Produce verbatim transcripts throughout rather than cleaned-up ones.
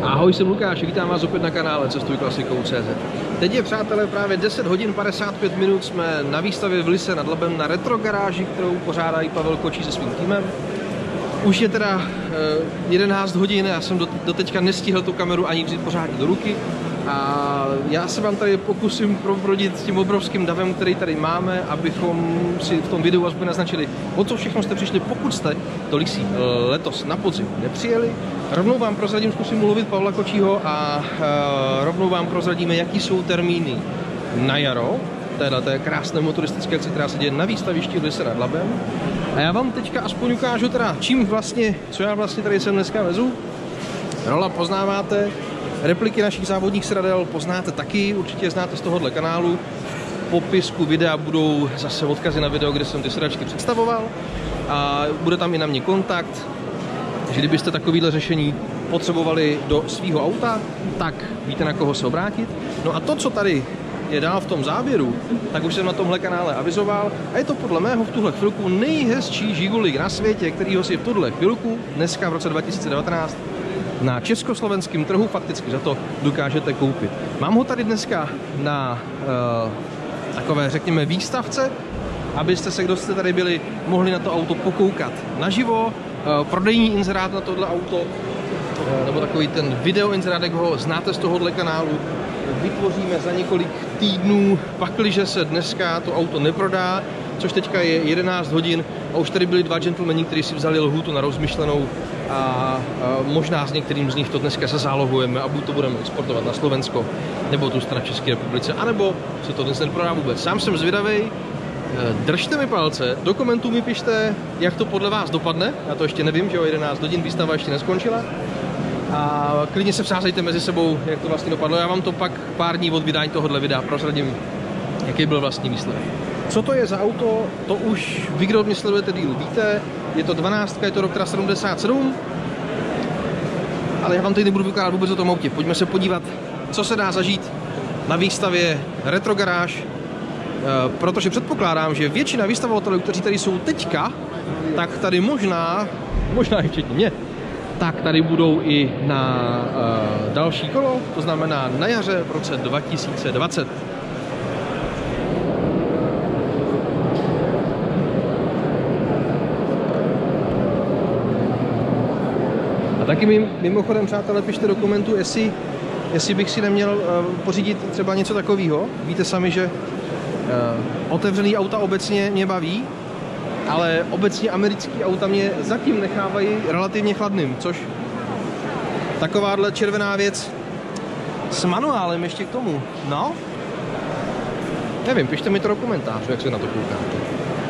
Ahoj, jsem Lukáš, vítám vás opět na kanále Cestuj klasikou tečka cé zet. Teď je, přátelé, právě deset hodin padesát pět minut, jsme na výstavě v Lise nad Labem na retro garáži, kterou pořádají Pavel Kočí se svým týmem. Už je teda jedenáct hodin, já jsem do, do teďka nestihl tu kameru ani vzít pořádně do ruky. A já se vám tady pokusím probrodit s tím obrovským davem, který tady máme, abychom si v tom videu aspoň naznačili, o co všechno jste přišli, pokud jste do Lisí letos na podzim nepřijeli. Rovnou vám prozradím, zkusím mluvit Pavla Kočího a uh, rovnou vám prozradíme, jaký jsou termíny na jaro téhleté krásné motoristické akce, která se děje na výstavišti v Lise nad Labem. A já vám teďka aspoň ukážu teda, čím vlastně, co já vlastně tady sem dneska vezu. Rola poznáváte. Repliky našich závodních sedadel poznáte taky, určitě znáte z tohohle kanálu. V popisku videa budou zase odkazy na video, kde jsem ty sedačky představoval. A bude tam i na mě kontakt, že kdybyste takovýhle řešení potřebovali do svého auta, tak víte, na koho se obrátit. No a to, co tady je dál v tom záběru, tak už jsem na tomhle kanále avizoval. A je to podle mého v tuhle chvilku nejhezčí žigulik na světě, kterýho si v tuhle chvilku, dneska v roce dva tisíce devatenáct, na československém trhu fakticky za to dokážete koupit. Mám ho tady dneska na uh, takové, řekněme, výstavce, abyste se, kdo jste tady byli, mohli na to auto pokoukat naživo. Uh, prodejní inzerát na tohle auto, uh, nebo takový ten video inzerát, jak ho znáte z tohohle kanálu, vytvoříme za několik týdnů, pakliže se dneska to auto neprodá, což teďka je jedenáct hodin a už tady byli dva gentlemani, kteří si vzali lhůtu na rozmyšlenou a, a možná s některým z nich to dneska zazálohujeme a buď to budeme exportovat na Slovensko, nebo tu na České republice, anebo se to dnes neprodá vůbec. Sám jsem zvědavej, držte mi palce, do komentů mi pište, jak to podle vás dopadne, já to ještě nevím, že o jedenáct hodin výstava ještě neskončila. A klidně se vsázejte mezi sebou, jak to vlastně dopadlo. Já vám to pak pár dní od vydání tohohle videa prozradím, jaký byl vlastní výsledek. Co to je za auto, to už vy, kdo mě sledujete díl, víte. Je to dvanáctka, je to rok sedmdesát sedm. Ale já vám tady nebudu vykládat vůbec o tom autě. Pojďme se podívat, co se dá zažít na výstavě Retro Garáž. E, protože předpokládám, že většina výstavovatelů, kteří tady jsou teďka, tak tady možná, možná i včetně mě, tak tady budou i na uh, další kolo, to znamená na jaře v roce dva tisíce dvacet. A taky mým, mimochodem, přátelé, pište do komentu, jestli, jestli bych si neměl uh, pořídit třeba něco takového. Víte sami, že uh, otevřený auta obecně mě baví, ale obecně americký auta mě zatím nechávají relativně chladným, což takováhle červená věc s manuálem ještě k tomu, no, nevím, pište mi to do komentářů, jak se na to koukáte.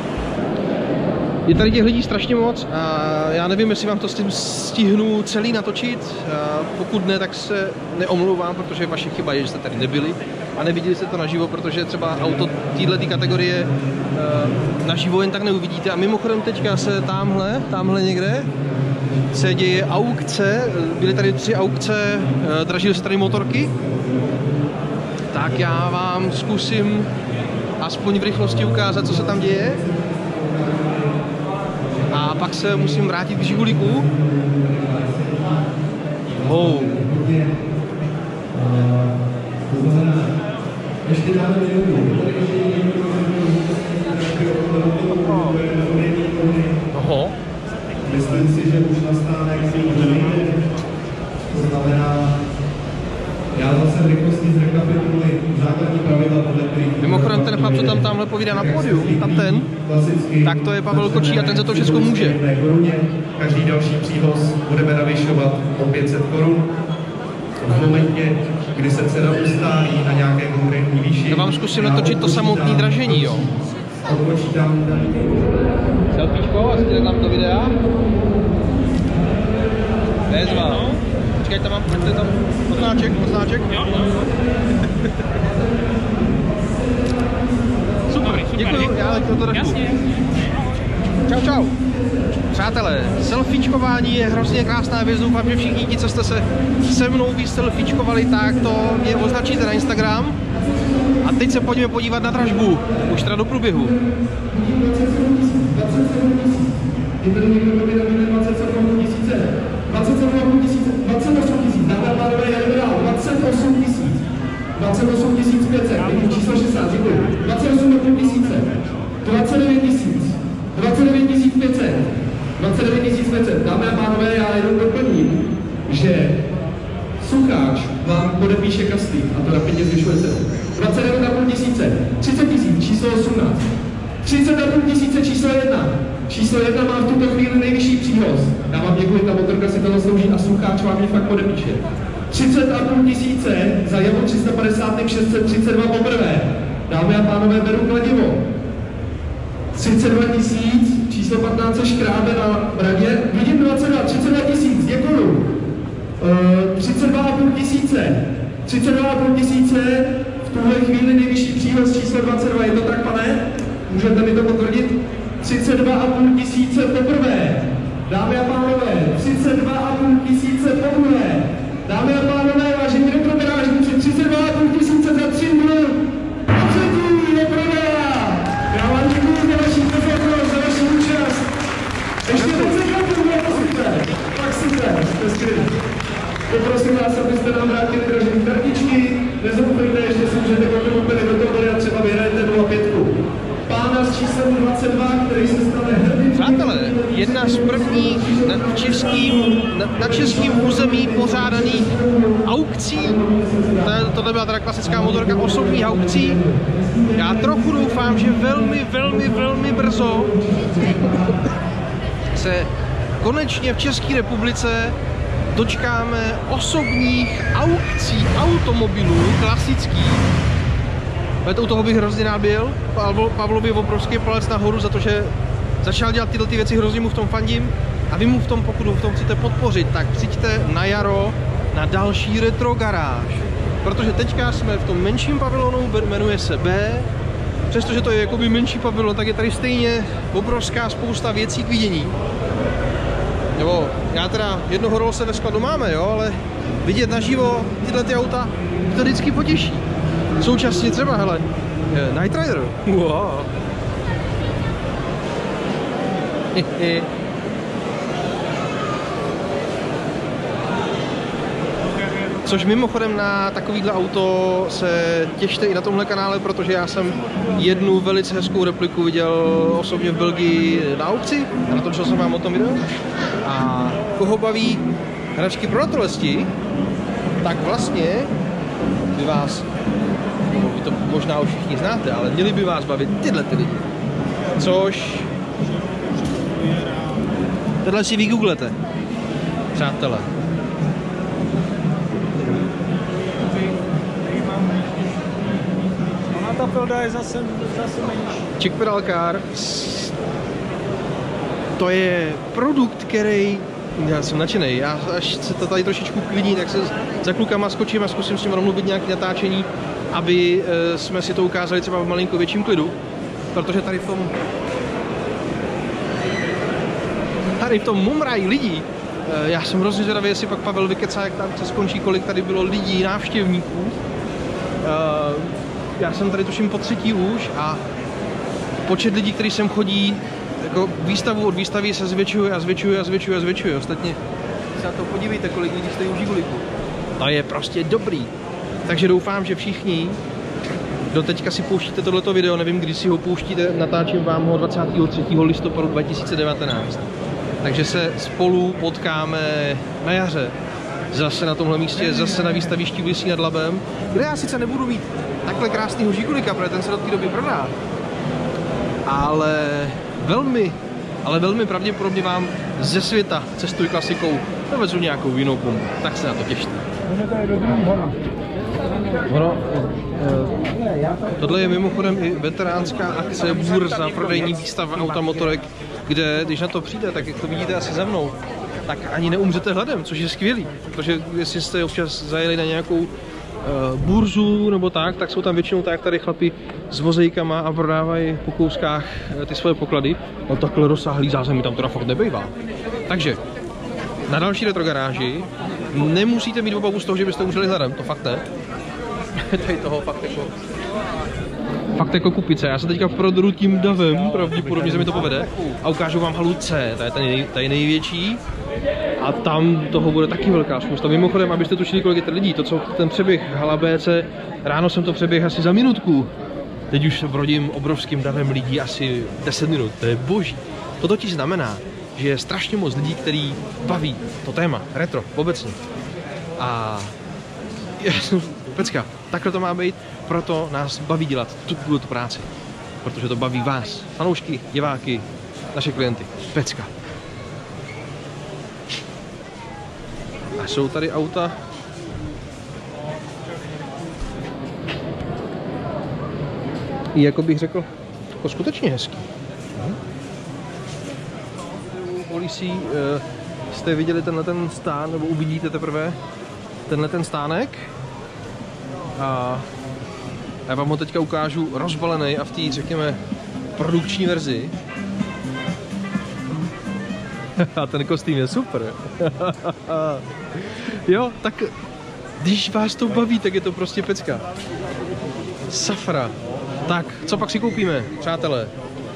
Je tady těch lidí strašně moc a já nevím, jestli vám to s tím stihnu celý natočit, a pokud ne, tak se neomlouvám, protože vaše chyba je, že jste tady nebyli a neviděli jste to naživo, protože třeba auto téhle nategorie naživo jen tak neuvidíte. A mimochodem teďka se tamhle, tamhle někde se děje aukce, byly tady tři aukce, dražily se tady motorky, tak já vám zkusím aspoň v rychlosti ukázat, co se tam děje. A pak se musím vrátit k žiguliku. Oh. Ještě dáme minutu. Oho. Myslím si, že už nastane chvíli. To znamená, já zase v rychlosti zrekapituluji základní pravidla, podle kterých... Mimochodem ten chlap, co tam tamhle povídá na pódiu, tam ten, tak to je Pavel Kočí a ten za to všechno může. Každý další přívoz budeme navyšovat o pět set korun. V momentě, kdy se cena ustálí na nějaké konkrétní výši... Já vám zkusím natočit to samotné dražení, jo. Odpočítám... Selfiečko, asi jde tam do videa. Bezva. Počkej, tam mám, počkej, tam odznáček, odznáček. Jo, jo. Super, super. Děkuju, já letěl to držku. Čau, čau. Přátelé, selfiečkování je hrozně krásná věc, doufám, že všichni ti, co jste se se mnou vyselfiečkovali, tak to mě označíte na Instagram. A teď se pojďme podívat na dražbu, už teda do průběhu. dvacet sedm tisíc, dvacet osm tisíc, dvacet osm tisíc, pět set, číslo šestnáct, děkuji. dvacet osm a půl tisíce, dvacet devět tisíc, dvacet devět tisíc pět set, dvacet devět tisíc pět set. Dámy a pánové, já jenom doplním, že Sucháč vám podepíše kasty a to rapidně zvyšuje cenu. dvacet devět a půl tisíce, třicet tisíc, číslo osmnáct, třicet a půl tisíce, číslo jedna. Číslo jedna má v tuto chvíli nejvyšší příhoz. Já vám děkuji, ta motorka si to zaslouží a Sucháč vám ji fakt podepíše. třicet a půl tisíce za Javu tři sta padesát šest set třicet dva poprvé. Dámy a pánové, beru kladivo. třicet dva tisíc, číslo patnáct se škrábe na radě. Vidím dvacet dva, třicet dva tisíc, děkuju. Uh, třicet dva a půl tisíce, třicet dva a půl tisíce, v tuhle chvíli nejvyšší příhoz číslo dvacet dva, je to tak, pane? Můžete mi to potvrdit? třicet dva a půl tisíce poprvé. Dámy a pánové, třicet dva a půl tisíce poprvé. Dámy a pánové, vážení retrogarážníci, třicet dva a půl tisíce za tři dny. A třetí je prodá. Já vám děkuji za vaši pozornost, za vaši účast. Ještě deset let, bylo to super. Tak super, jste skvělí. Poprosím vás, abyste nám vrátili dražení kartičky. Nezapomeňte, ještě si můžete koupit do toho a třeba vyhrajete nula pět. Pána s číslem dvacet dva, který se stane hrdým... Přátelé, jedna z prvních na českým, na, na českým území pořádaných aukcí, tohle byla teda klasická motorka osobních aukcí. Já trochu doufám, že velmi, velmi, velmi brzo se konečně v České republice dočkáme osobních aukcí automobilů klasických. U toho bych hrozně rád byl. Pavlovi obrovský palec nahoru za to, že začal dělat tyhle ty věci, hrozně mu v tom fandím. A vy mu v tom, pokud v tom chcete podpořit, tak přijďte na jaro na další retro garáž. Protože teďka jsme v tom menším pavilonu, jmenuje se B. Přestože to je jakoby menší pavilon, tak je tady stejně obrovská spousta věcí k vidění. Nebo já teda jednoho rolse ve skladu máme, jo, ale vidět naživo tyhle ty auta to vždycky potěší. Současně třeba, hele, Knight Rider. Wow. Což mimochodem na takovýhle auto se těšte i na tomhle kanále, protože já jsem jednu velice hezkou repliku viděl osobně v Belgii na aukci a natočil jsem vám o tom video. A koho baví hračky pro naturalisti, tak vlastně by vás, vy to možná už všichni znáte, ale měli by vás bavit tyhle ty lidi. Což tohle si vygooglete, přátelé. Ta felda je zase, zase menší. Czech Pedal Car, to je produkt, který, já jsem nadšený, já až se to tady trošičku klidní, tak se za klukama skočím a zkusím s ním domluvit nějaké natáčení, aby e, jsme si to ukázali třeba v malinko větším klidu, protože tady v tom tady v tom mumrají lidí. E, já jsem hrozně zvědavý, jestli pak Pavel vykecá, jak tam se skončí, kolik tady bylo lidí, návštěvníků. E, Já jsem tady tuším po třetí už a počet lidí, kteří sem chodí, jako výstavu od výstavy se zvětšuje a zvětšuje a zvětšuje a zvětšuje. Ostatně se na to podívejte, kolik lidí stojí u Žiguliku. To je prostě dobrý. Takže doufám, že všichni, kdo teďka si pouštíte tohleto video, nevím, kdy si ho pouštíte, natáčím vám ho dvacátého třetího listopadu dva tisíce devatenáct. Takže se spolu potkáme na jaře. Zase na tomhle místě, zase na výstavišti v Lysí nad Labem, kde já sice nebudu mít takhle krásného Žigulika, protože ten se do té doby prodá. Ale velmi, ale velmi pravděpodobně vám ze světa cestuji klasikou dovezu nějakou jinou pomůžu. Tak se na to těšte. Ono, tohle je mimochodem i veteránská akce, burza, prodejní výstava automotorek, kde, když na to přijde, tak jak to vidíte asi za mnou, tak ani neumřete hladem, což je skvělý, protože jestli jste občas zajeli na nějakou uh, burzu nebo tak, tak jsou tam většinou tak tady chlapi s vozejkama a prodávají po kouskách uh, ty svoje poklady. No takhle rozsáhlý zázemí tam teda fakt nebejvá. Takže na další retro garáži nemusíte mít obavu z toho, že byste umřeli hladem, to fakt ne. Tady toho fakt jako fakt jako kupice. Já se teďka prodru tím davem, pravděpodobně se mi to povede a ukážu vám halu C, ta je, nej, ta je největší, A tam toho bude taky velká spousta. Mimochodem, abyste tušili, kolik je ten lidí, to co ten přeběh Hala B C, ráno jsem to přeběh asi za minutku. Teď už brodím obrovským davem lidí asi deset minut, to je boží. To totiž znamená, že je strašně moc lidí, který baví to téma, retro, obecně. A pecka, takhle to má být, proto nás baví dělat tuto práci. Protože to baví vás, fanoušky, diváky, naše klienty. Pecka. A jsou tady auta. I jako bych řekl, jako skutečně hezký. Polisí, uh, jste viděli tenhle ten stán, nebo uvidíte teprve tenhle ten stánek. A já vám ho teďka ukážu rozbalený a v té, řekněme, produkční verzi. A ten kostým je super. Jo, tak když vás to baví, tak je to prostě pecka. Safra. Tak, co pak si koupíme, přátelé?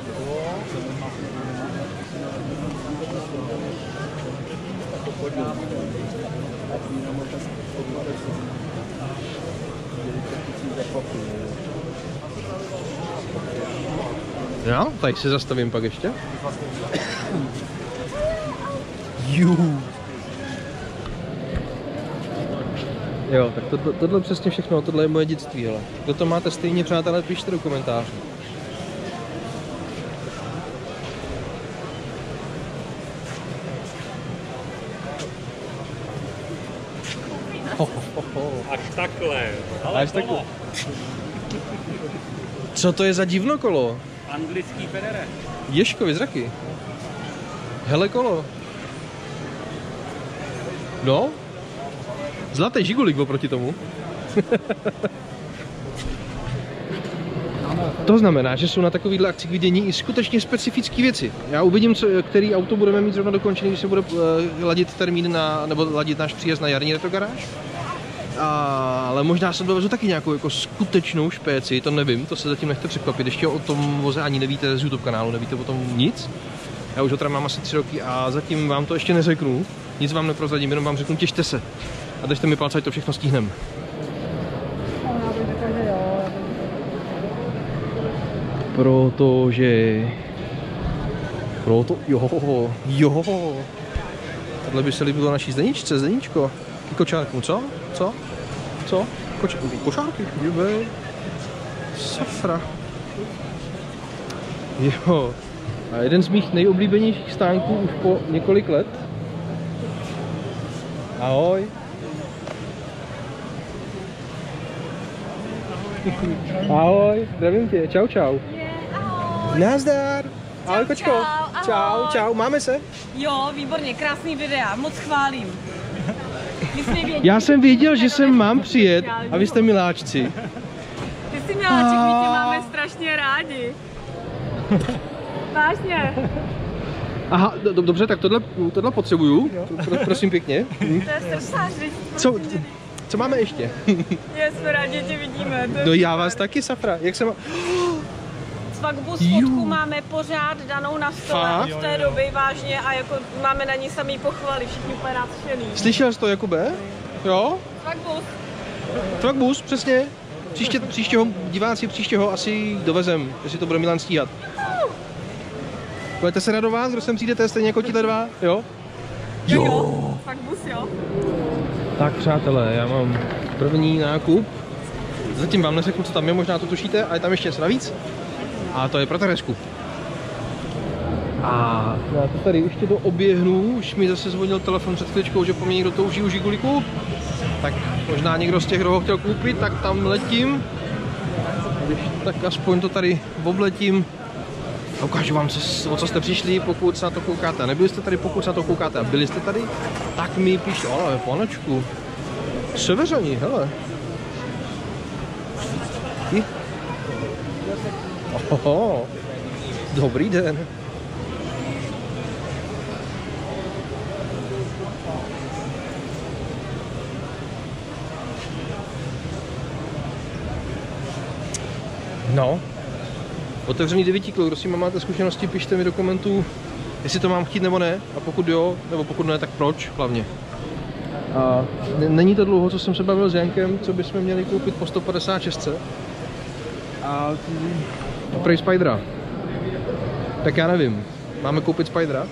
Jo, tady se zastavím pak ještě. Jú. Jo, tak to, tohle přesně všechno, tohle je moje dětství, hele. Kdo to máte stejně, přátelé, pište do komentářů. Ho, ho, ho, ho. Až takhle. Až takhle. Co to je za divno kolo? Anglický Federer. Ježkovi zraky. Hele kolo. No. Zlatý žigulik oproti tomu. To znamená, že jsou na takovýhle akci k vidění i skutečně specifické věci. Já uvidím, co, který auto budeme mít zrovna dokončený, když se bude uh, ladit termín na, nebo ladit náš příjezd na jarní retrogaráž. A, ale možná jsem dovezu taky nějakou jako skutečnou špéci, to nevím, to se zatím nechte překvapit. Ještě o tom voze ani nevíte z YouTube kanálu, nevíte o tom nic. Já už ho teda mám asi tři roky a zatím vám to ještě neřeknu. Nic vám neprozradím, jenom vám řeknu, těšte se. A držte mi palce, ať to všechno stihneme. Protože... Proto... Jo, jo. Tohle by se líbilo naší Zdeničce, Zdeníčko. K kočárku, co? Co? Co? Koč... Košárky, jubej. Safra. Jo. A jeden z mých nejoblíbenějších stánků už po několik let. Ahoj. Ahoj, zdravím tě, čau čau. Ahoj. Nazdar. Ahoj kočko. Čau, Čau, čau, máme se? Jo, výborně, krásný videa, moc chválím. Já jsem věděl, že sem mám přijet a vy jste miláčci. Ty jsi miláček, my tě máme strašně rádi. Vážně. Aha, do, dobře, tak tohle, tohle potřebuju, Pro, prosím pěkně. To je srdcář, Co, co máme ještě? Je, jsme rádi, že tě vidíme. No já vás taky, Safra, jak se má... Svagbus fotku máme pořád danou na stole od té doby, vážně, a jako máme na ní samý pochvaly, všichni úplně nadšený. Slyšel jsi to, Jakube? Jo? Svagbus. Svagbus, přesně. Příště, příštího, diváci příštího asi dovezem, jestli to bude Milan stíhat. Budete se radovat, kdo sem přijdete stejně jako tíhle dva? Jo? Jo. jo. Svagbus, jo. Tak přátelé, já mám první nákup. Zatím vám neřeknu, co tam je, možná to tušíte, a je tam ještě něco navíc. A to je pro Teresku. A já to tady ještě to oběhnu, už mi zase zvonil telefon před chvíličkou, že po mě někdo touží u žiguliku. Tak možná někdo z těch, kdo ho chtěl koupit, tak tam letím. Když tak aspoň to tady obletím. A ukážu vám, co, o co jste přišli, pokud se na to koukáte. Nebyli jste tady, pokud se na to koukáte a byli jste tady, tak mi pište. Ale panečku. Severani, hele. I? Oho, dobrý den. No, otevřený devítiklo, kdo s tím máte zkušenosti, pište mi do komentů, jestli to mám chtít nebo ne, a pokud jo, nebo pokud ne, tak proč hlavně. A není to dlouho, co jsem se bavil s Jankem, co bychom měli koupit po sto padesát šest. A prej Spidera. Tak já nevím, máme koupit Spidera?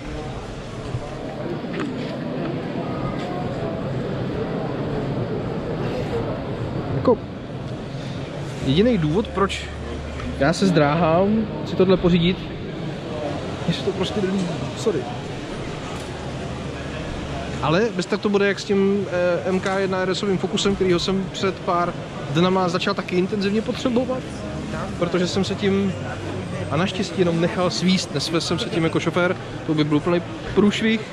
Jako jediný důvod, proč já se zdráhám si tohle pořídit, je, že to prostě nelíbí, sorry. Ale bez tak to bude jak s tím eh, M K jedna R S ovým Focusem, kterýho jsem před pár dnama začal taky intenzivně potřebovat, protože jsem se tím, a naštěstí jenom nechal svíst, nesvést jsem se tím jako šofér, to by byl úplný průšvih.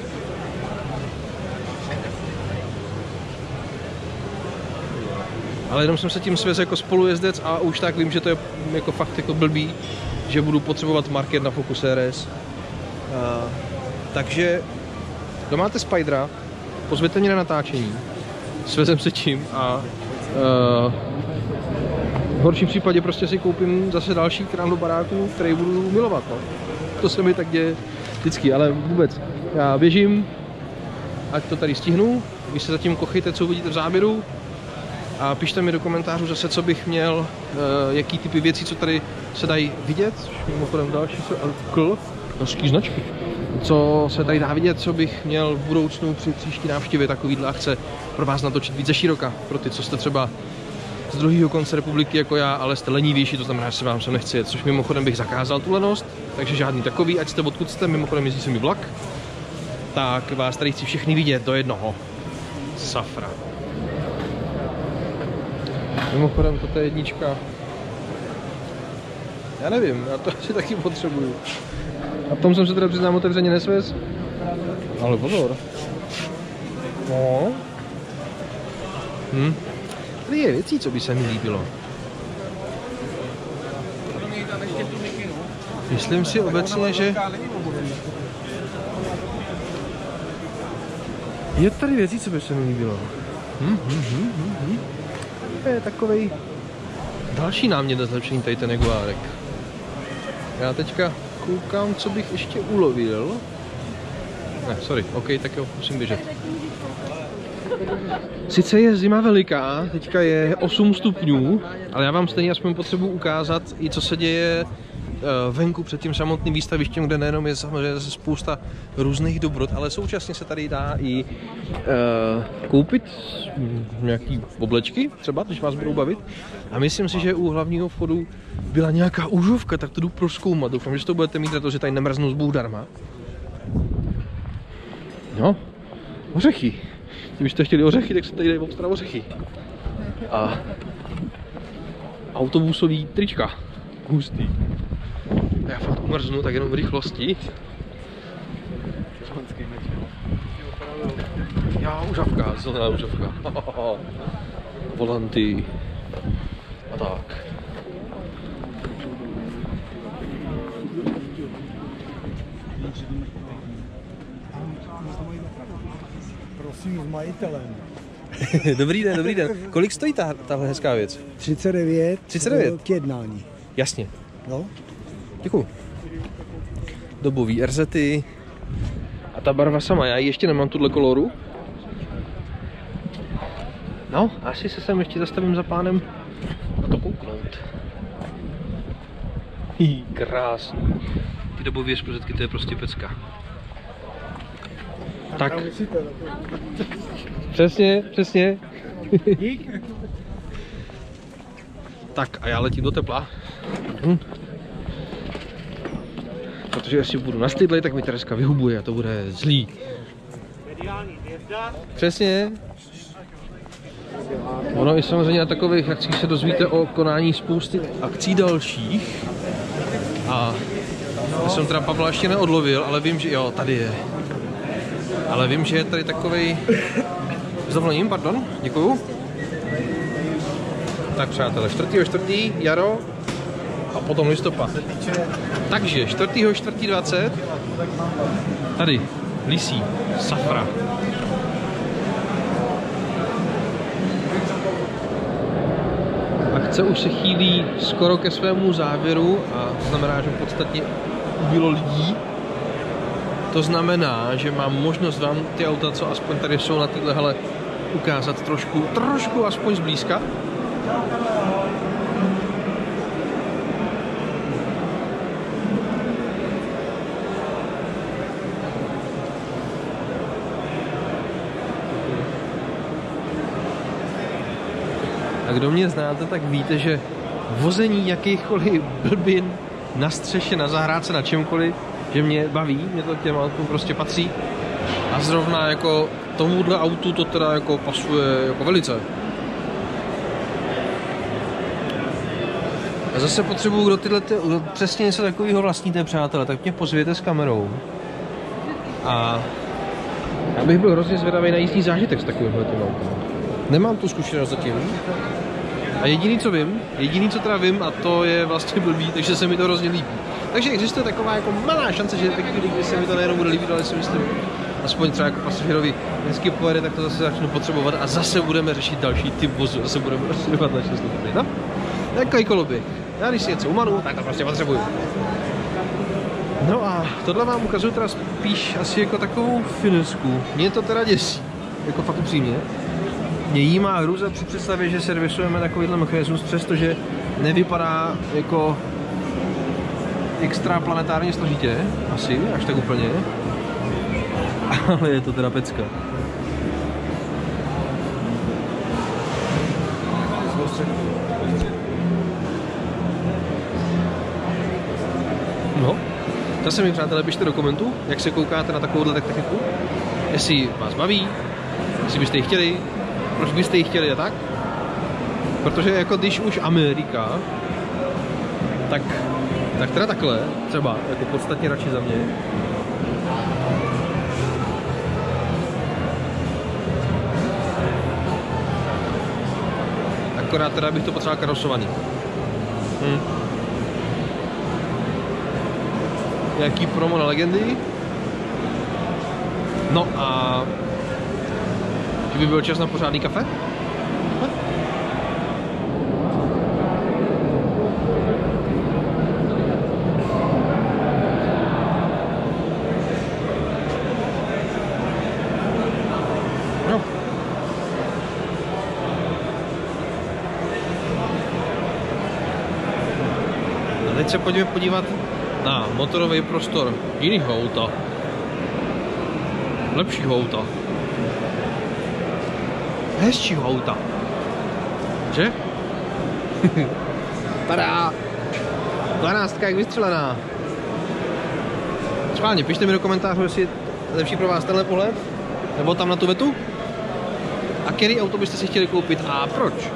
Ale jenom jsem se tím svést jako spolujezdec a už tak vím, že to je jako fakt jako blbý, že budu potřebovat market na Focus R S. Uh, takže kdo máte Spidera, pozvěte mě na natáčení, svezem se tím a uh, v horším případě prostě si koupím zase další krám do baráku, který budu milovat. No. To se mi tak děje vždycky, ale vůbec. Já běžím, ať to tady stihnu, vy se zatím kochejte, co uvidíte v záběru. A pište mi do komentářů zase, co bych měl, jaký typy věcí, co tady se dají vidět. Mimochodem další kl, norský značky. Co se tady dá vidět, co bych měl v budoucnu při příští návštěvě takovýhle akce pro vás natočit více široka. Pro ty, co jste třeba z druhého konce republiky jako já, ale jste lenivější, to znamená, že se vám sem nechci jet, což mimochodem bych zakázal tu lenost, takže žádný takový, ať jste odkud jste, mimochodem jezdí se mi vlak, tak vás tady chci všechny vidět do jednoho. Safra. Mimochodem, toto je jednička. Já nevím, já to asi taky potřebuju. A v tom jsem se teda přiznám otevřeně nesvez. Ale pozor. No. Hm. Tady je věcí, co by se mi líbilo. Myslím si obecně, že je tady věcí, co by se mi líbilo. Hm, hm, hm, hm, hm. To je takovej další námět na zlepšení tady ten Jaguárek. Já teďka koukám, co bych ještě ulovil. Ne, sorry, ok, tak jo, musím běžet. Sice je zima veliká, teďka je osm stupňů, ale já vám stejně aspoň potřebuji ukázat i co se děje venku před tím samotným výstavištěm, kde nejenom je samozřejmě spousta různých dobrot, ale současně se tady dá i uh, koupit nějaký oblečky, třeba, když vás budou bavit. A myslím si, že u hlavního vchodu byla nějaká užovka, tak to jdu prozkoumat. Doufám, že to budete mít, protože tady nemrznou zbůh darma. No, ořechy. Kdybyste chtěli ořechy, tak se tady dají obstarat ořechy. A autobusový trička. Hustý. Já fakt umrznu, tak jenom v rychlosti. Já, užavka, zelená užavka. Volanty. A tak. Prosím, s majitelem. Dobrý den, dobrý den. Kolik stojí ta, tahle hezká věc? třicet devět. třicet devět? K jednání. Jasně. No. Děkuju. Dobový erzety. A ta barva sama, já ji ještě nemám tuhle koloru. No, asi se sem ještě zastavím za pánem na to kouknout. Hý, krásný. Ty dobové rozprostředky, to je prostě pecka. Tak. Přesně, přesně. Tak a já letím do tepla. Hm. Protože jestli budu na stydlej, tak mi Tereska vyhubuje a to bude zlý. Přesně. Ono i samozřejmě na takových akcích se dozvíte o konání spousty akcí dalších. A já jsem teda Pavla ještě neodlovil, ale vím, že jo, tady je. Ale vím, že je tady takovej... S dovolením, pardon, děkuju. Tak přátelé, čtvrtého čtvrtého jaro a potom listopad. Takže čtvrtého čtvrtého dvacet tady, lisí, safra. Akce už se chýlí skoro ke svému závěru a to znamená, že v podstatě ubylo lidí. To znamená, že mám možnost vám ty auta, co aspoň tady jsou na téhle hale, ukázat trošku, trošku aspoň zblízka. A kdo mě znáte, tak víte, že vození jakýchkoliv blbin na střeše, na zahrádce, na čemkoliv, že mě baví, mě to k těm autům prostě patří. A zrovna jako tomuhle autu to teda jako pasuje jako velice. A zase potřebuju, kdo tyhle, ty, kdo přesně něco takového vlastníte, přátelé, tak mě pozvěte s kamerou. A já bych byl hrozně zvědavý na jízdní zážitek s takovýmhle tím autem. Nemám tu zkušenost zatím. A jediný, co vím, jediný, co teda vím, a to je vlastně blbý, takže se mi to hrozně líbí. Takže existuje taková jako malá šance, že ve chvíli, kdy se mi to nejenom bude líbit, ale si myslím, aspoň třeba jako pasažerovi vždycky pojede, tak to zase začnu potřebovat a zase budeme řešit další typ vozu, zase budeme rozhodovat na šest stupňů. No? Takový koloběh. Já když si něco umanu, tak to prostě potřebuju. No a tohle vám ukazuju teda spíš asi jako takovou finesku. Mě to teda děsí, jako fakt upřímně. Mě jí má hrůza při představě, že servisujeme takovýhle mechanismus, přestože nevypadá jako extra planetárně složitě, asi, až tak úplně. Ale je to teda pecka. No, zase mi přátelé, pište do komentů, jak se koukáte na takovouhle techniku, jestli vás baví, jestli byste ji chtěli, proč byste ji chtěli a tak. Protože jako když už Amerika, tak, tak teda takhle, třeba, jako podstatně radši za mě. Akorát teda bych to potřeboval karosovaný. Hm. Jaký promo na legendy? No a že by byl čas na pořádný kafe? Hm? No. A teď se pojďme podívat na motorový prostor jiného auta. Lepšího auta. Hezčího auta. Že? Tada! dvanáctka jak vystřelená. Schválně, pište mi do komentářů, jestli je lepší pro vás tenhle pohled, nebo tam na tu vetu. A který auto byste si chtěli koupit a proč?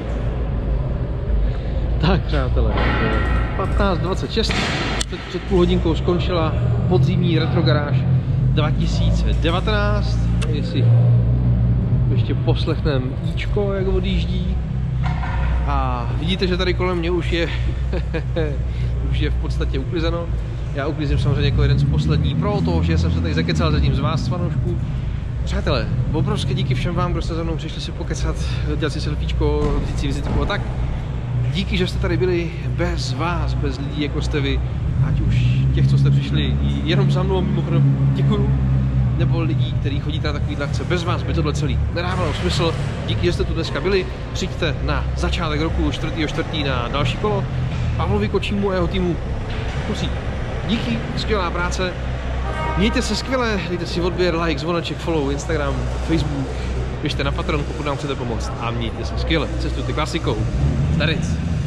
Tak, přátelé, patnáct dvacet šest, před, před půl hodinkou skončila podzimní retrogaráž dva tisíce devatenáct, jestli ještě poslechneme jíčko, jak odjíždí. A vidíte, že tady kolem mě už je už je v podstatě uklizeno. Já uklízím samozřejmě jako jeden z poslední pro to, že jsem se tady zakecal s jedním z vás, fanoušků. Přátelé, obrovské díky všem vám, kdo jste za mnou přišli si pokecat, dělat si selfiečko, vzít si vizitku a tak. Díky, že jste tady byli, bez vás, bez lidí, jako jste vy, ať už těch, co jste přišli jenom za mnou, mimochodem děkuju, nebo lidí, kteří chodí na takovýhle akce. Bez vás by tohle celý nedávalo smysl. Díky, že jste tu dneska byli. Přijďte na začátek roku čtvrtého čtvrtého na další kolo. Pavlovi Kočímu a jeho týmu kusí. Díky, skvělá práce. Mějte se skvěle, dejte si odběr, like, zvoneček, follow, Instagram, Facebook. Běžte na Patreon, pokud nám chcete pomoct. A mějte se skvěle. Cestujte klasikou. Zdaric.